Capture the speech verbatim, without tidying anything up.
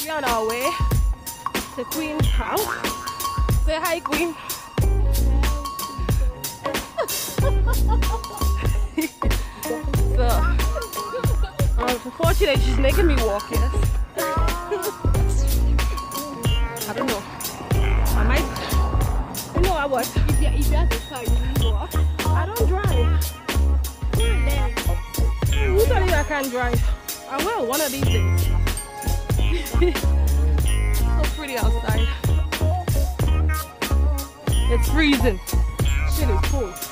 We are on our way to Queen's house. Say hi, Queen. So, um, unfortunately, she's making me walk, yes. I don't know. I might. You know I what? If you, if you have a car, you need to walk. I don't drive. Who told you I can't drive? I will one of these days. So pretty outside. It's freezing. Shit is cold.